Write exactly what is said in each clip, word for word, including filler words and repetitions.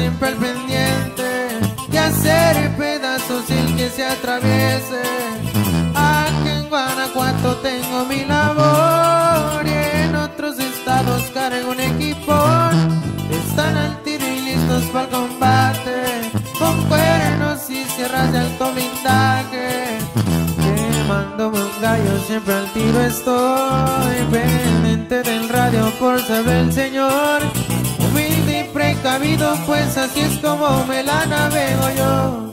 siempre al pendiente de hacer pedazos el que se atraviese. Aquí en Guanajuato tengo mi labor y en otros estados cargo un equipón. Están al tiro y listos para el combate, con cuernos y sierras de alto blindaje. Quemándome un gallo, siempre al tiro estoy, pendiente del radio por saber el señor. Humilde y precavido, pues así es como me la navego yo.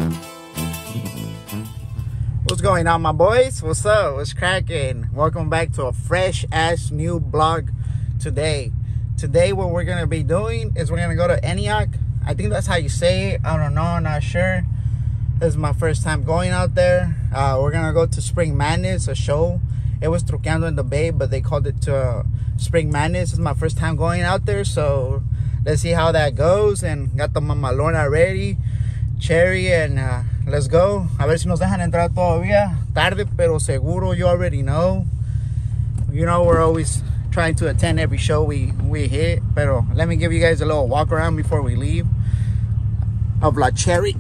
What's going on, my boys? What's up? What's cracking? Welcome back to a fresh ass new vlog today. Today what we're gonna be doing is we're gonna go to Antioch. I think that's how you say it. I don't know, I'm not sure. This is my first time going out there. Uh, we're gonna go to Spring Madness, a show. It was Truqueando in the Bay, but they called it to uh, Spring Madness. This is my first time going out there, so let's see how that goes. And got the mamalona ready, Cherry, and uh, let's go. A ver si nos dejan entrar todavía. Tarde, pero seguro. You already know. You know we're always trying to attend every show we we hit. Pero let me give you guys a little walk around before we leave of La Cherry.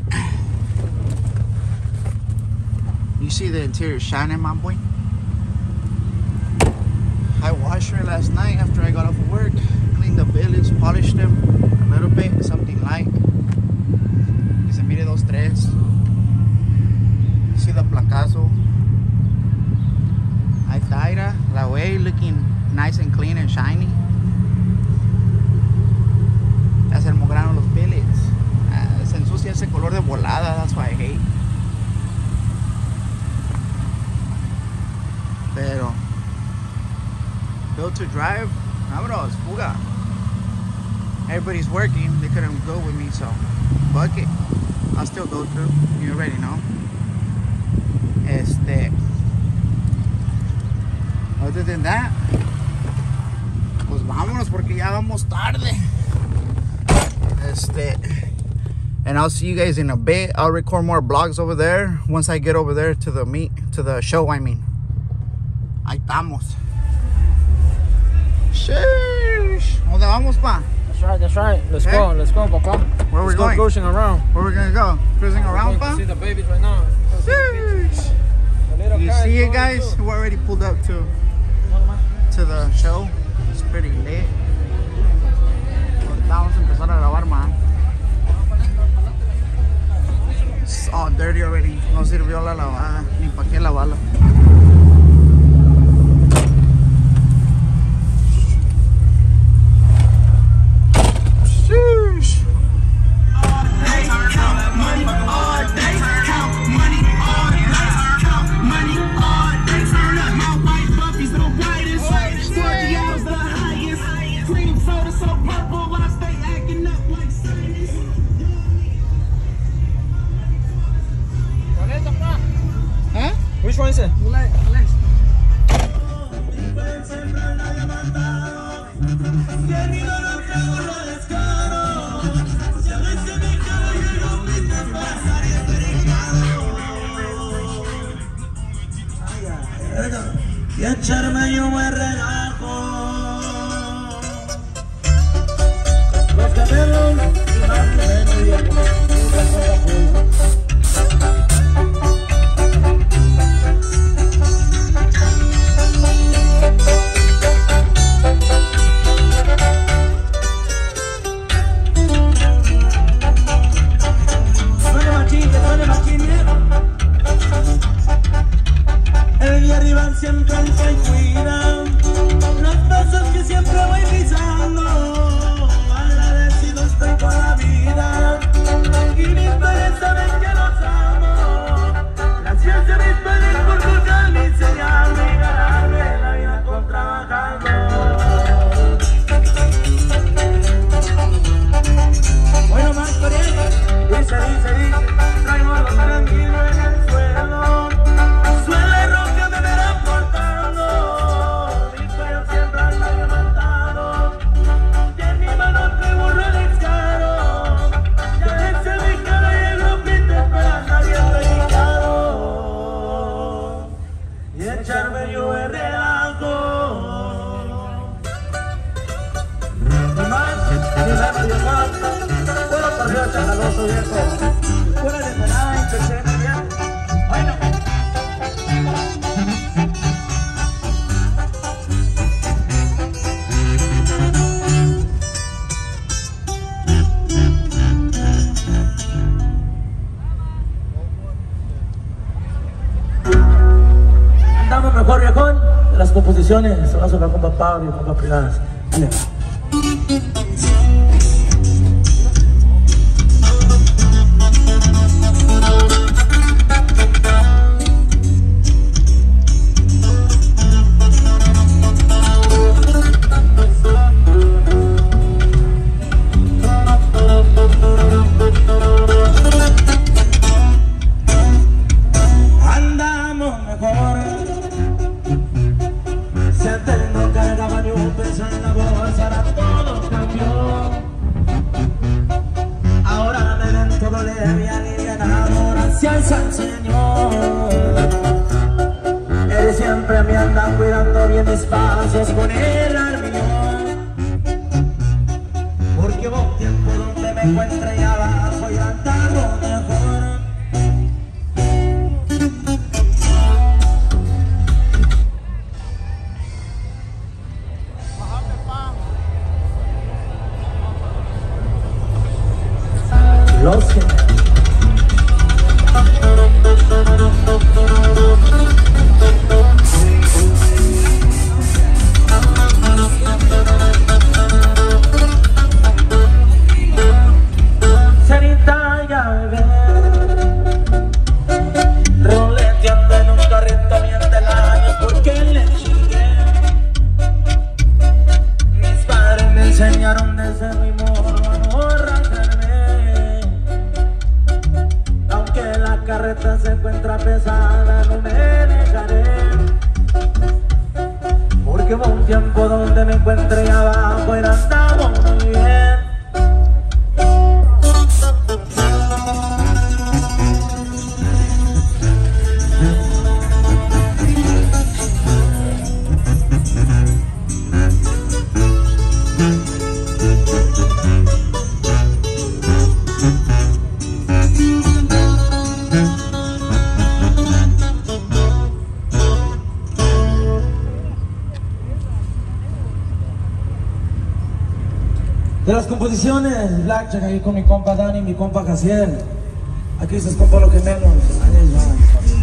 You see the interior shining, my boy? I washed her last night after I got off of work. Cleaned the billies, polished them a little bit, something light. Que se mire dos tres. See the placazo. Ahí está, la way looking nice and clean and shiny. Ya se mograron los billets. Uh, se ensucia ese color de volada, that's why I hate. Pero built to drive, vámonos, fuga. Everybody's working, they couldn't go with me, so fuck it. I'll still go through, you already know. Este, other than that, pues vámonos porque ya vamos tarde. Este, and I'll see you guys in a bit. I'll record more vlogs over there once I get over there to the meet, to the show, I mean. Ahí estamos. Sheesh. ¿Dónde vamos, pa? That's right, that's right. Let's Eh? go, let's go, papa. Where are we let's going? Go cruising around. Where we gonna go? Cruising We're around, going pa? to see the babies right now. Sheesh. The little You car see is it, going guys? too. We're already pulled up to to the show. It's pretty lit. Vamos a empezar a grabar, man. It's all dirty already. No sirvió la lavada, ni pa' qué lavarlo. Which one is it? Y echarme yo me relajo. Los camelos y más de medio nunca son la siempre se cuida los pasos que siempre voy pisando. Agradecido estoy con la vida y mis padres saben que los amo. Gracias a mis padres por tocarme y enseñarme y ganarme la vida con trabajando. Bueno, más corriente, dice, dice, dice, traigo los tranquilos en el suelo. Suele roca me verán portando, mi cuello siempre anda levantado, y en mi mano traigo un Rolex caro, ya desde mi cara y el grupito esperando bien dedicado, y echarme yo el relajo. Ni más, ni menos, Dios santo, pero sabroso viejo. Fuera de morar, que se me bien. Bueno. Andamos mejor viejón. De las composiciones se va a sonar con compa Pablo y compa Privadas. Dale. Siempre me andan cuidando bien espacios con el armiñón, porque hubo un tiempo donde me encuentre ahí abajo y andaba mejor. Los que se encuentra pesada, no me dejaré, porque hubo un tiempo donde me encuentré abajo y andamos muy bien. De las composiciones, Blackjack, aquí con mi compa Dani, mi compa Casiel. Aquí se compa lo que menos. Ahí va.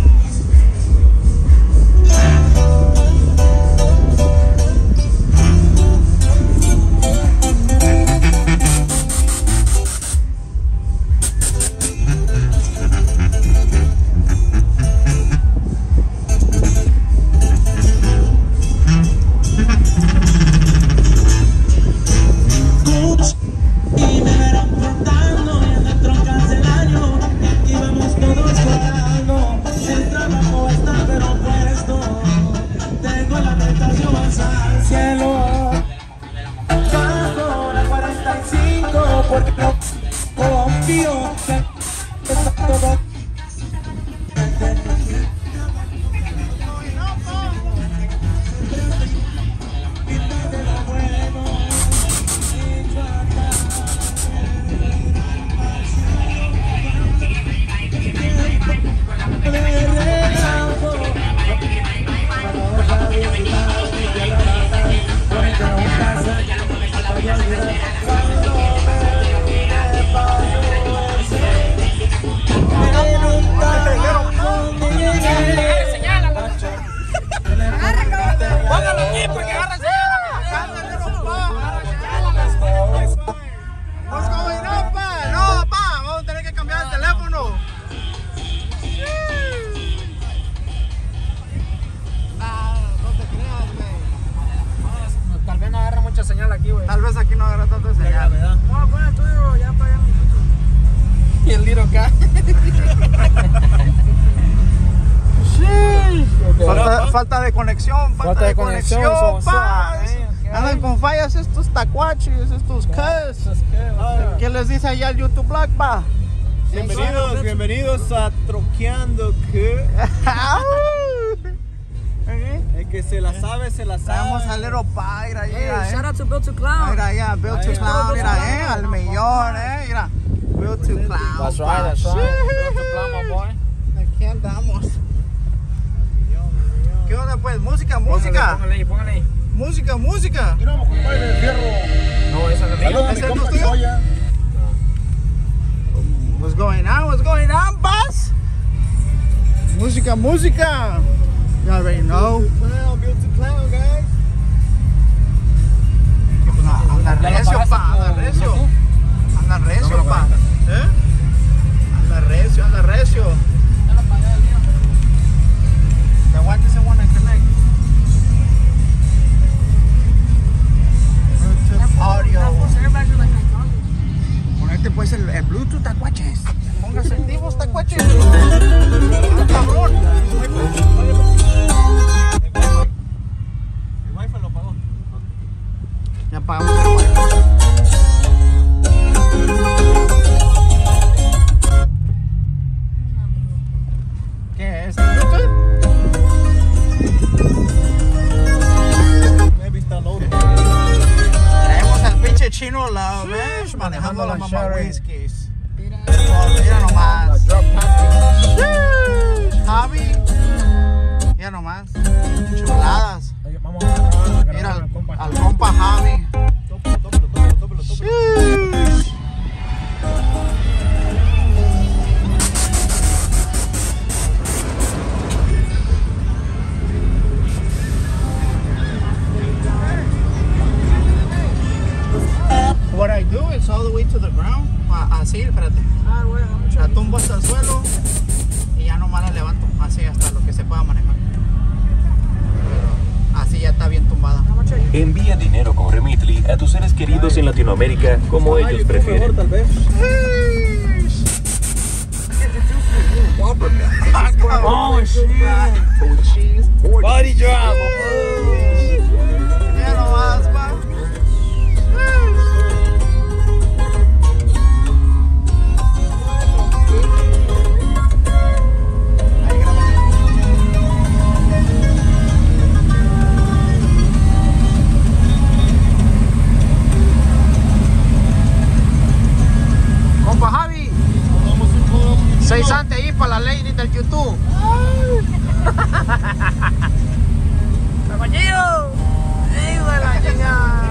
Señal aquí, güey. Tal vez aquí no agarra tanta señal. Vamos a poner el tuyo ya para allá. Y el Little acá. falta, falta de conexión, falta, falta de, de conexión, conexión pa. Andan con fallas estos tacuachis, estos cuz. ¿Qué les dice allá el YouTube Blog, pa? Bienvenidos, bienvenidos a Troqueando que. El que se la sabe, se la sabe. Vamos a Little Pa, mira, Hey, mira, shout eh. out to Built to Cloud. Mira, ya, Built to Cloud, mira, eh, al millón, eh, mira. Built Built to clown. That's right, that's right. Built to clown, my boy. Aquí andamos. ¿Qué onda pues? Música, música. Póngale ahí, póngale ahí. Música, música. No, esa es la mía. ¿Ese es tu tuyo? What's going on? What's going on, boss? Música, música. You already know. Built to clown, guys. Anda recio, pa. Anda recio. Anda recio, pa. ¿Eh? Anda recio, anda recio. Te aguanta ese one and connect. Bluetooth audio. Ponerte pues el, el Bluetooth, tacuaches. Póngase activos, tacuaches. Ah, cabrón. El wifi lo apagó. Ya apagamos el wifi. ¿Qué es? ¿Bluetooth? Maybe está loaded. Traemos al pinche Chino Love, ¿eh? Manejando la mamá whiskies. Mira nomás. Javi. Mira nomás. Chuladas. Vamos a Mira al, al compa Javi. Tópelo, tópelo, tópelo, tópelo, tópelo. What I do is all the way to the ground. Así, espérate. Ah, bueno, La tumbo hasta el suelo y ya nomás la levanto. Así hasta lo que se pueda manejar. Así ya está bien tumbada. Envía dinero con Remitly a tus seres queridos en Latinoamérica como ellos prefieren. tal vez. Oh shit. Body drop. Ya nomás, pa. Compa Javi, seis antes ahí para la lady del YouTube. ¡Caballero! ¡Hijo de la chingada!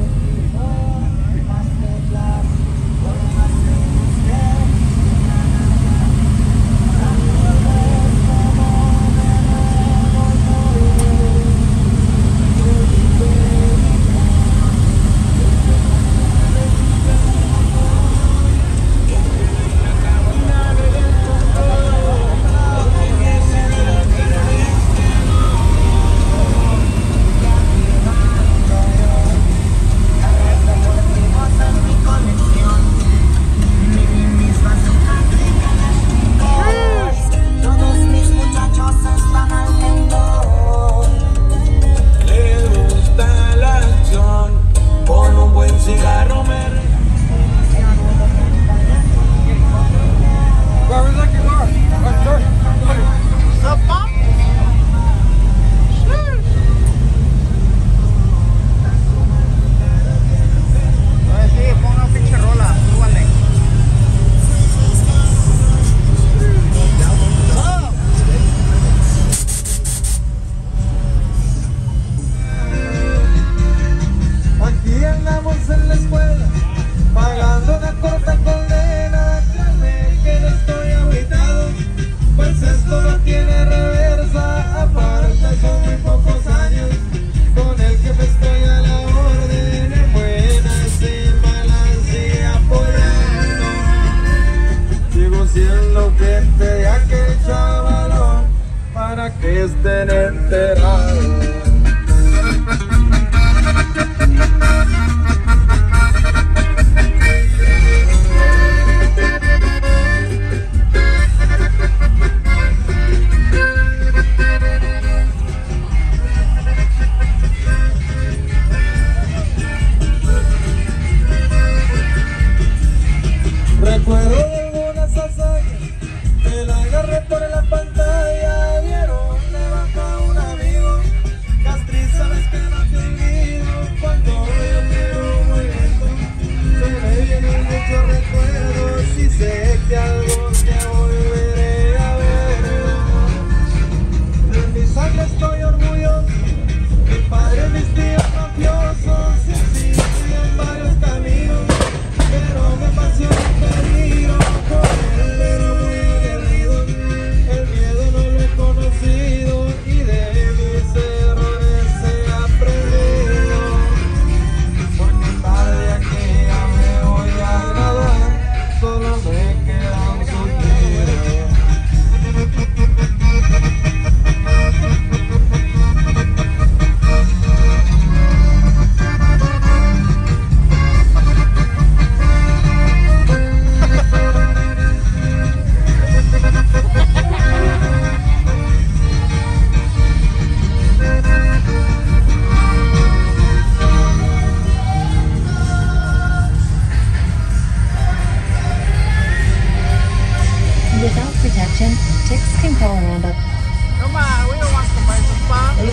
estén enterados. Recuerdo algunas hazañas que la agarré por la pantalla. Vieron, le baja un amigo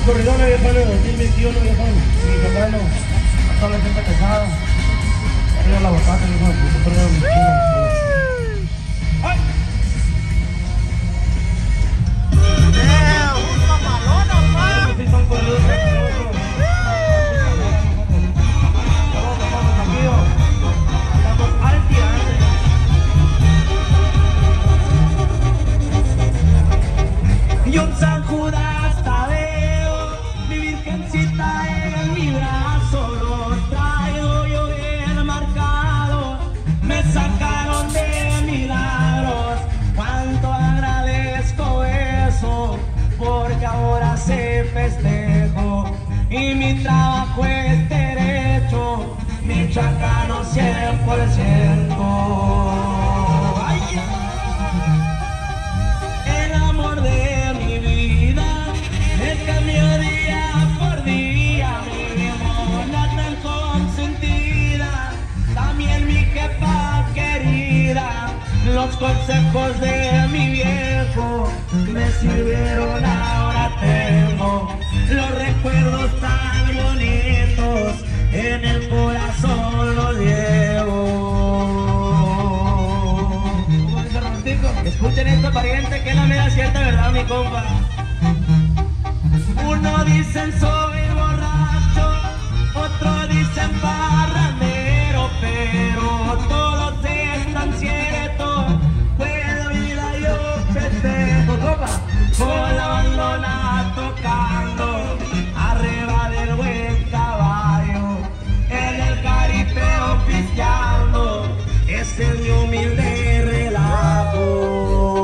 corredores, viejano, de dos mil veintiuno, viejano. Mi hermano, a toda la gente pesada. Arriba la botata, hijo de puta, perdón, mi chino. ¡Ay! Sí, son corredores, viejano. Estamos amigos. Estamos al tirante. Y un San Judas Tadeo, mi virgencita en mi brazo, los traigo yo bien marcados, me sacaron de milagros, cuánto agradezco eso, porque ahora se festejo, y mi trabajo es derecho, mi chacano cien por ciento. El amor de mi vida me cambió día por día, mi mona tan consentida, también mi jefa querida. Los consejos de mi viejo me sirvieron, ahora tengo los recuerdos tan bonitos, en el corazón los llevo. Escuchen esto, pariente, que es la media cierta verdad, mi compa. Uno dicen soy borracho, otro dicen parrandero, pero todos están ciertos, pues la vida yo festejo, compa, con la bandona tocando, arriba del buen caballo, en el caripeo pisteando, ese es mi humilde relajo.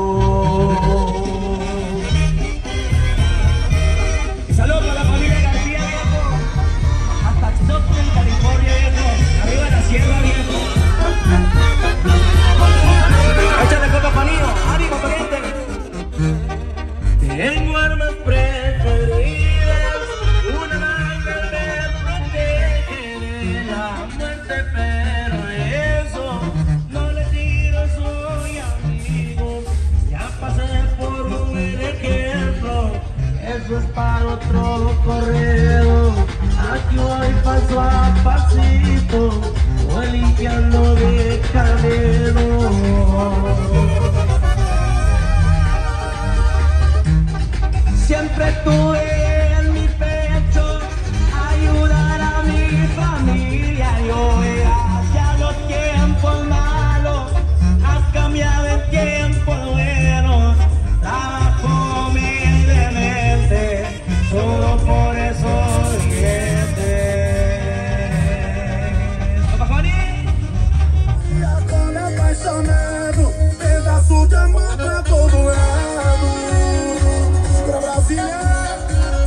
Y saludos para la familia García, viejo, hasta Stockton, California, viejo, arriba de la sierra, viejo. Échale copa, panillo, ánimo, pariente. Tengo armas preferidas, una larga me protege de la muerte, pero eso no le tiro, soy amigo. Ya pasé por un buen ejemplo, eso es para otro correo. Aquí voy paso a pasito, voy limpiando de camino. Siempre tuve en mi pecho ayudar a mi familia. Yo hacia los tiempos malos, has cambiado en tiempos buenos. Trabajo humildemente, solo por eso siguiente. ¿Papá Juani? Agora apaixonado, pedaço de amor pra todo lado. Pra Brasília.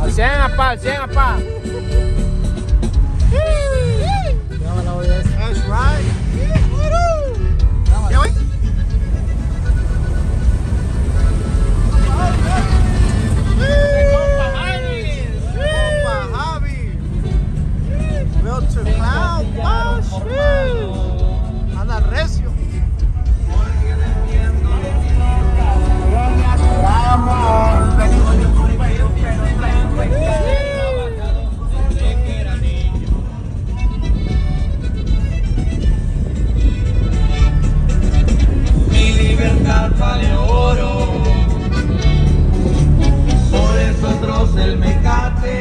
cien a pal, cien a pal. That's right. ¿Ya voy? Compa Javi. Built to cloud. Oh, shoot. Anda recio. Mi libertad vale oro, por eso troce el mecate.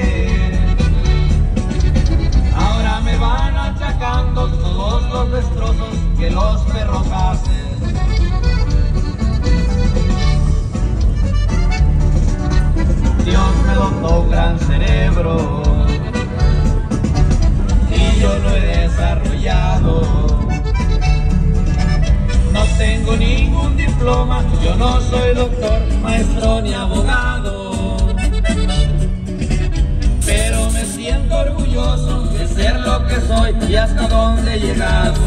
Ahora me van achacando todos los destrozos que los perros hacen. Dios me dotó un gran cerebro y yo lo he desarrollado. No tengo ningún diploma, yo no soy doctor, maestro ni abogado, pero me siento orgulloso de ser lo que soy y hasta dónde he llegado.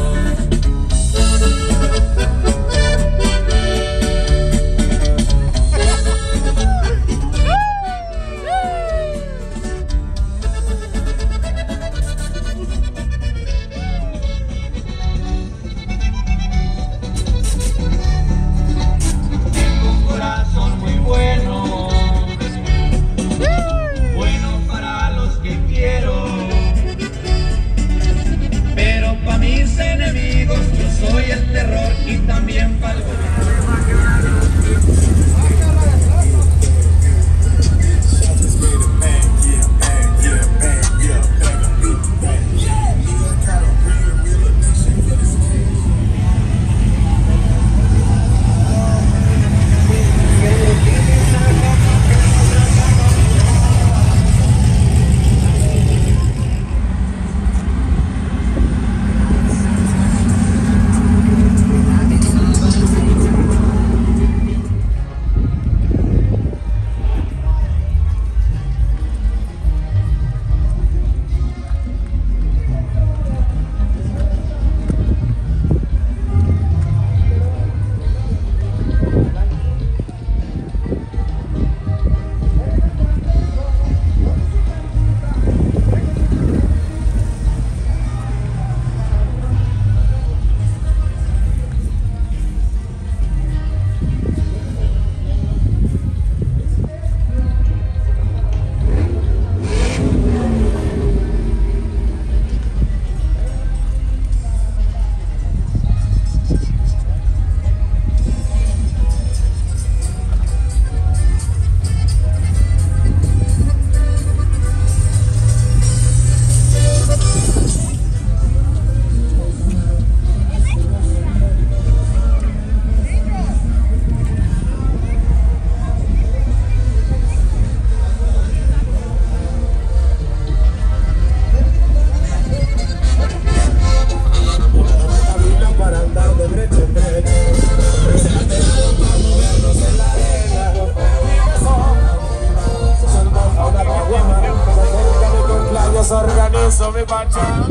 Organizo mi pacha.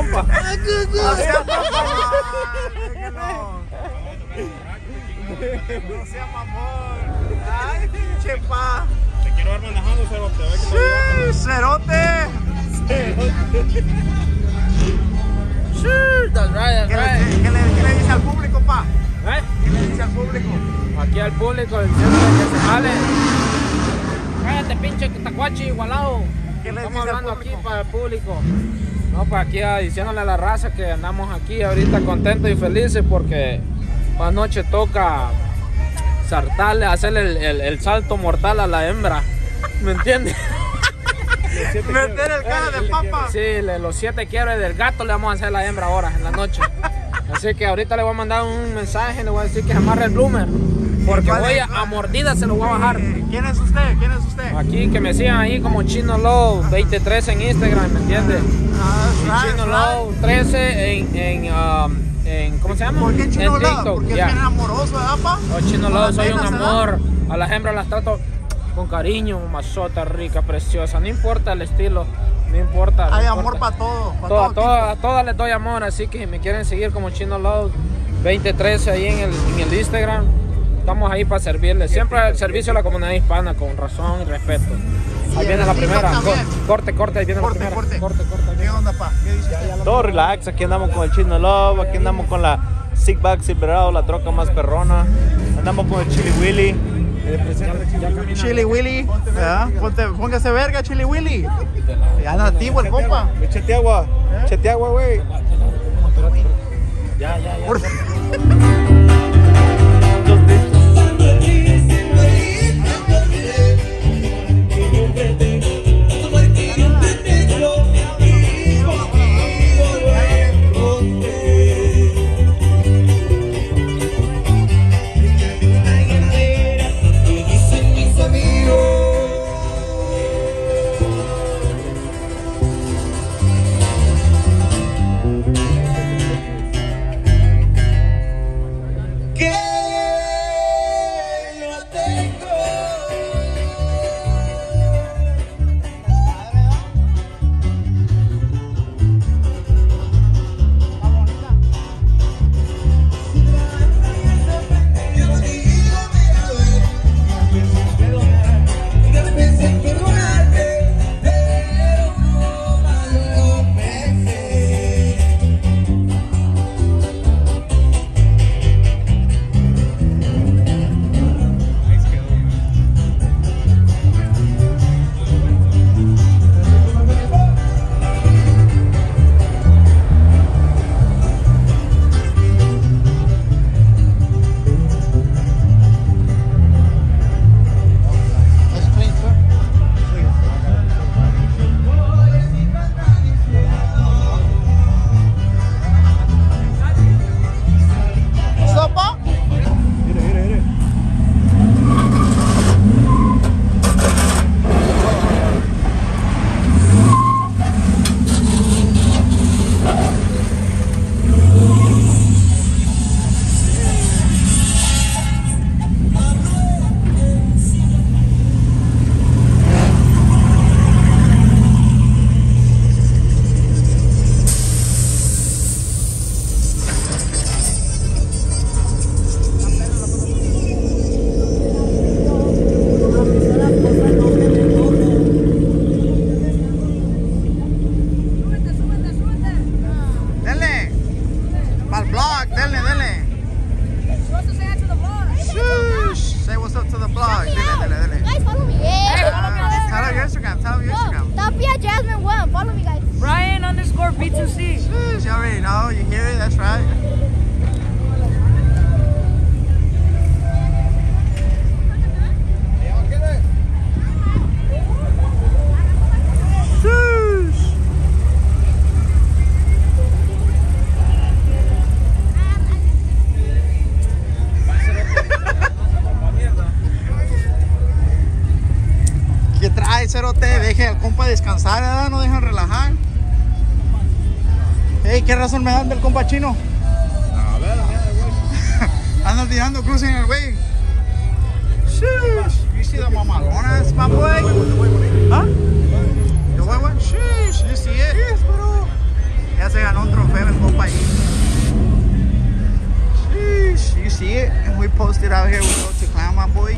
compa. No sea mamón. No sea mamón. Ay, pinche pa. Te quiero ver manejando, cerote. Sí, cerote. Sure, that's right, that's ¿Qué, right. le, qué, le, ¿Qué le dice al público, pa? ¿Eh? ¿Qué le dice al público? Aquí al público diciéndole que se jale. Cállate, pinche tacuachi igualado. ¿Qué le Estamos dice al hablando aquí público? para el público. No, pues aquí ah, diciéndole a la raza que andamos aquí ahorita contentos y felices porque anoche toca saltarle, hacerle el, el, el salto mortal a la hembra. ¿Me entiendes? Meter el cara de papa. Sí, le, los siete quiebres del gato le vamos a hacer a la hembra ahora, en la noche. Así que ahorita le voy a mandar un mensaje, le voy a decir que se amarre el bloomer. Porque voy a, a mordida se lo voy a bajar. ¿Quién es usted? ¿Quién es usted? Aquí que me sigan ahí como Chino Low veintitrés en Instagram, ¿me entiendes? Ah, Y right, Chino right. Low trece en, en, um, en, ¿cómo se llama? ¿Por qué Chino En Low? TikTok, Porque ya. es bien amoroso, ¿verdad, pa? Oh, Chino Con Low, las soy un nenas, ¿verdad? amor. A las hembras las trato con cariño, mazota rica, preciosa. No importa el estilo, no importa. no Hay importa. amor para todo. Pa' Toda- todo toda- a todas les doy amor, así que si me quieren seguir como Chino Low veinte trece ahí en el, en el Instagram, estamos ahí para servirles. Siempre al servicio a la comunidad hispana, con razón y respeto. Y Ahí en viene el la TikTok primera. también. Co- Corte, corte, ahí viene Corte, la primera. corte. corte, corte. ahí ¿Qué viene. onda, pa? ¿Qué dice usted? Todo relax, aquí andamos con el Chino Love, aquí andamos con la Sigback Silverado, la troca más perrona. Andamos con el Chili Willy. Chili Willy, ¿verdad? Ponte, póngase verga, Chili Willy. Ya nativo el compa. Echate agua, echate agua, güey. Ya, ya, ya. ¿Sopa? Denle. Para el blog, denle, denle. Shush. Say what's up to the blog. Dele, dele, dele. Guys, follow me. Yeah. Tell them your Instagram, tell them your Instagram. Tapia Jasmine one. Follow me, guys. Brian underscore B two C. Shush, you already know, you hear it, that's right. Shush. ¿Qué trae, cerote? Deje al compa descansar, ¿verdad? No dejan relajar. Ey, ¿qué razón me dan del compa chino? A ver, Andan tirando cruces en el güey. Shush. You see the mamalonas, my boy? Huh? The white one? Shush. You see it? Yes, bro. Ya se ganó wasted out here. We go to Clown My Boys.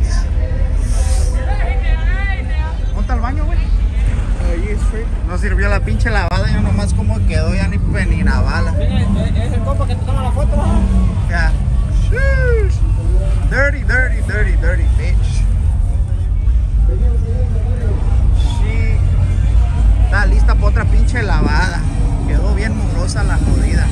¿Dónde está el baño, güey? No sirvió la pinche lavada, ya nomás como quedó, ya ni ni la bala. ¿Es el compa que te toma la foto? Yeah. Sheesh. Dirty, dirty, dirty, dirty bitch. Sí. Está lista para otra pinche lavada. Quedó bien mugrosa la jodida.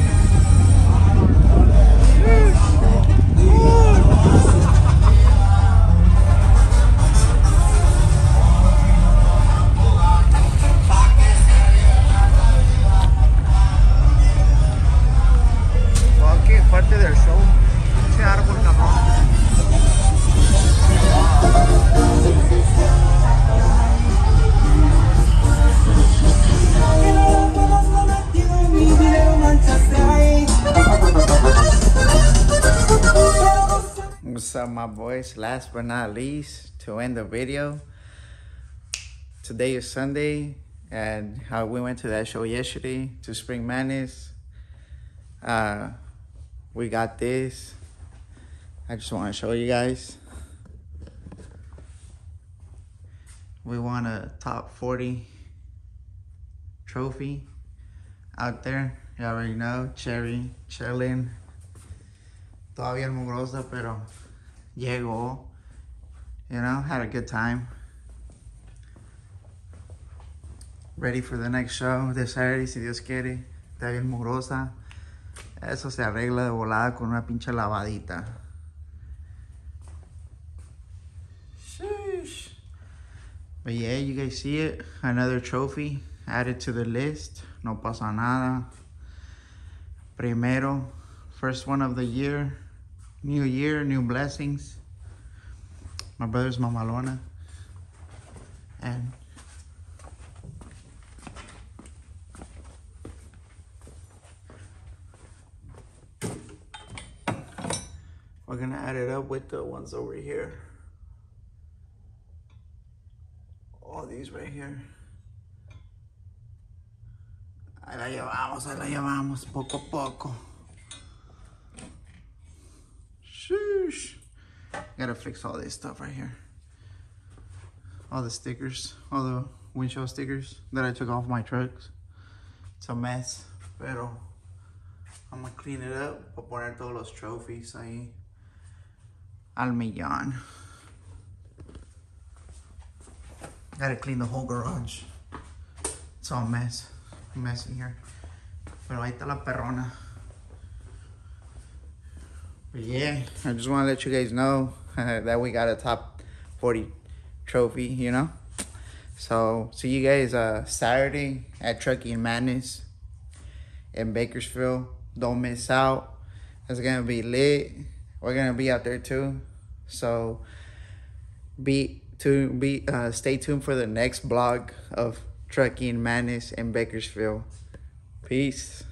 Ok, parte del show. Pinche árbol, cabrón. What's up, my boys? Last but not least, to end the video, today is Sunday, and how we went to that show yesterday to Spring Madness. Uh, we got this. I just want to show you guys. We won a top forty trophy out there. You already know, Cherry, chilling. Todavía mugrosa, pero llegó. You know, had a good time. Ready for the next show this Saturday, si Dios quiere. Está bien mugrosa. Eso se arregla de volada con una pinche lavadita. Sheesh. But yeah, you guys see it. Another trophy added to the list. No pasa nada. Primero. First one of the year. New year, new blessings. My brother's Mamalona. And we're gonna add it up with the ones over here. All these right here. Ahí la llevamos, ahí la llevamos, poco a poco. Sheesh. Gotta fix all this stuff right here. All the stickers, all the windshield stickers that I took off my trucks. It's a mess, pero I'm gonna clean it up para poner todos los trophies ahí al millón. Gotta clean the whole garage. It's all a mess, a mess in here. Pero ahí está la perrona. But yeah, I just want to let you guys know uh, that we got a top forty trophy, you know? So, see you guys uh, Saturday at Trucking Madness in Bakersfield. Don't miss out. It's going to be lit. We're going to be out there too. So, be to be uh, stay tuned for the next vlog of Trucking Madness in Bakersfield. Peace.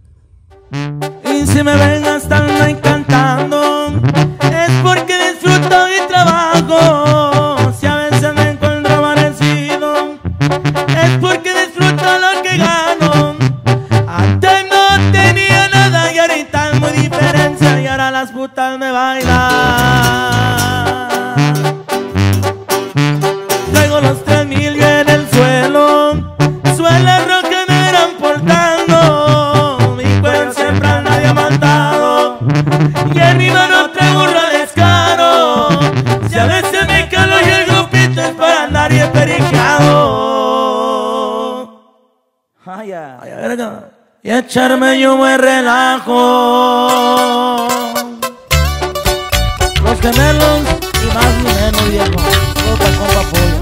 Y si me ven hasta ahí cantando, es porque disfruto y trabajo. Si a veces me encuentro amanecido, es porque disfruto lo que gano. Antes no tenía nada y ahorita es muy diferencia, y ahora las putas me bailan. Traigo los tres mil yo en el suelo, suele rock que me irán portando. Mi cuerpo siempre anda diamantado y en mi mano traigo un descaro. Si a veces me calo y el grupito es para andar y esperiqueado. Ay, ay, ay, y echarme yo me relajo. Los gemelos y más ni menos, viejo. Loca, compa, pollo.